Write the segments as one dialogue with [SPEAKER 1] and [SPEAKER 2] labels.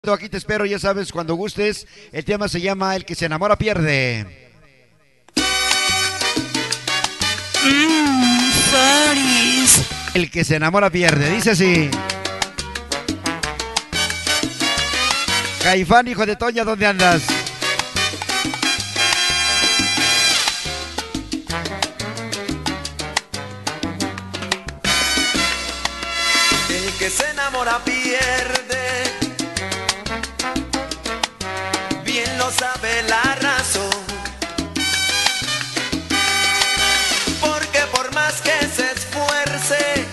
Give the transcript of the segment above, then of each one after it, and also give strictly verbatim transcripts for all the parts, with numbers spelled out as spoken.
[SPEAKER 1] Aquí te espero, ya sabes, cuando gustes. El tema se llama El que se enamora pierde.
[SPEAKER 2] Mmm, Faris.
[SPEAKER 1] El que se enamora pierde, dice así. Caifán, hijo de Toña, ¿dónde andas?
[SPEAKER 3] El que se enamora pierde, bien lo sabe la razón, porque por más que se esfuerce,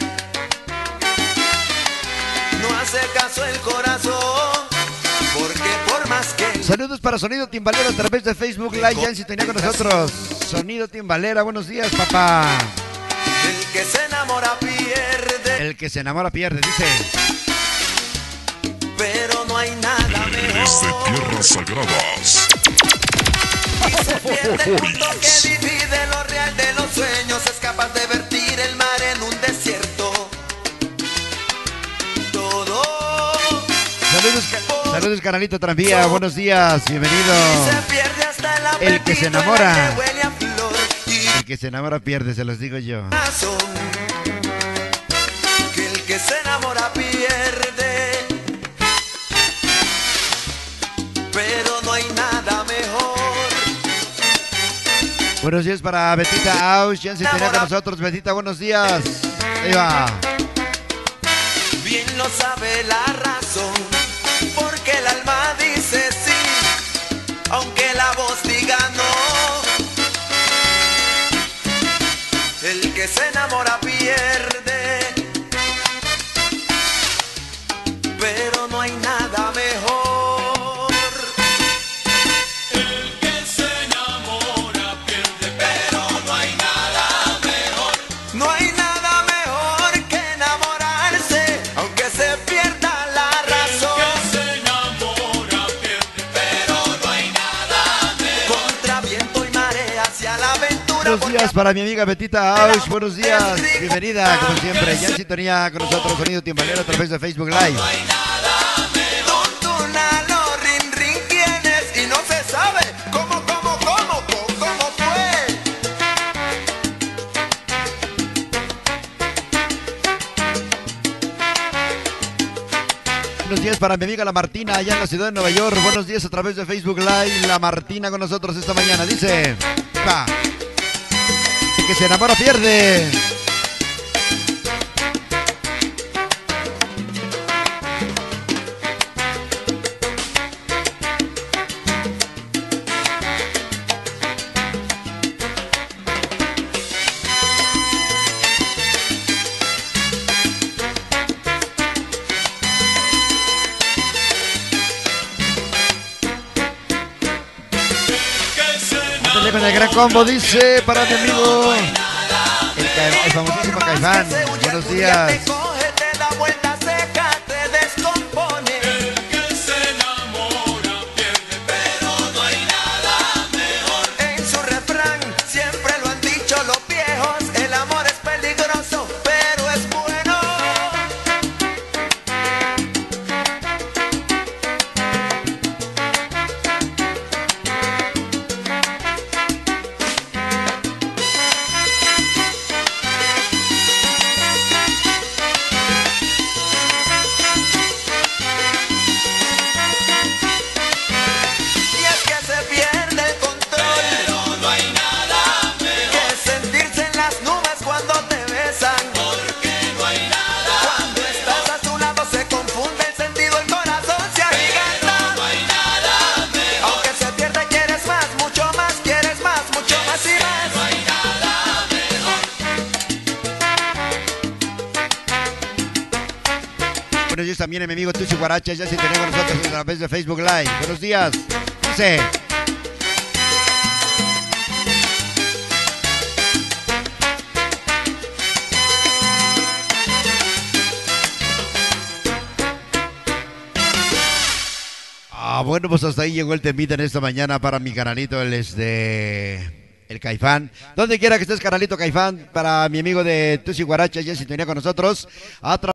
[SPEAKER 3] no hace caso el corazón, porque por más que...
[SPEAKER 1] Saludos para Sonido Timbalera a través de Facebook Live, ya en sintonía con nosotros. Sonido Timbalera, buenos días, papá.
[SPEAKER 3] El que se enamora pierde,
[SPEAKER 1] El que se enamora pierde, dice.
[SPEAKER 3] pero no hay nada mejor.
[SPEAKER 4] Desde tierras sagradas.
[SPEAKER 3] Y se pierde el punto que divide lo real de los sueños. Es capaz de vertir el mar en un desierto. Todo.
[SPEAKER 1] Saludos, ca saludos canalito Tranvía, buenos días, bienvenido.
[SPEAKER 3] Y se pierde hasta el apetito,
[SPEAKER 1] El que se enamora.
[SPEAKER 3] el que huele a flor y
[SPEAKER 1] El que se enamora pierde, se los digo yo.
[SPEAKER 3] razón. Que el que se enamora pierde, pero no hay nada mejor.
[SPEAKER 1] Buenos días para Betita Ausch, ya en sintonía con nosotros. Betita, buenos días. Ahí va.
[SPEAKER 3] Bien lo sabe la razón, porque el alma dice sí, aunque la voz diga no. El que se enamora pierde, pero no hay nada mejor. El que se enamora pierde, pero no hay nada mejor. No hay nada mejor que enamorarse, aunque se pierda la razón. El que se enamora pierde, pero no hay nada mejor. Contra viento y marea hacia la aventura.
[SPEAKER 1] Buenos días para mi amiga Betita Ausch, buenos días. Bienvenida, como siempre, ya en sintonía con nosotros. Sonido Timbalera a través de Facebook Live.
[SPEAKER 3] No hay nada mejor. Tuntunalo, rin, rin, ¿quién es? Y no se sabe cómo, cómo, cómo, cómo, cómo fue.
[SPEAKER 1] Buenos días para mi amiga La Martina, allá en la ciudad de Nueva York. Buenos días a través de Facebook Live. La Martina con nosotros esta mañana. Dice, va. El que se enamora pierde. Ándale con el gran combo, dice para mi amigo el, ca- el famosísimo Caifán. Buenos días.
[SPEAKER 3] Te coge, te da vuelta seca, te descompone. El que se enamora pierde, pero no hay nada mejor. En su refrán siempre lo han dicho los viejos, el amor es peligroso, pero es bueno. Y es que se pierde el control, pero no hay nada mejor que sentirse en las nubes cuando te besan, porque no hay nada. Cuando estás a su lado se confunde el sentido, el corazón se agiganta. No hay nada mejor. Aunque se pierde quieres más, mucho más, quieres más, mucho más y más. No hay nada mejor.
[SPEAKER 1] Buenos días también a mi amigo Tuchi Guaracha, ya se tenía con nosotros a través de Facebook Live. Buenos días. Dice. Ah, bueno, pues hasta ahí llegó el temita en esta mañana para mi canalito, el este... el Caifán. Donde quiera que estés, canalito Caifán, para mi amigo de Tusi Guaracha, ya en sintonía con nosotros. A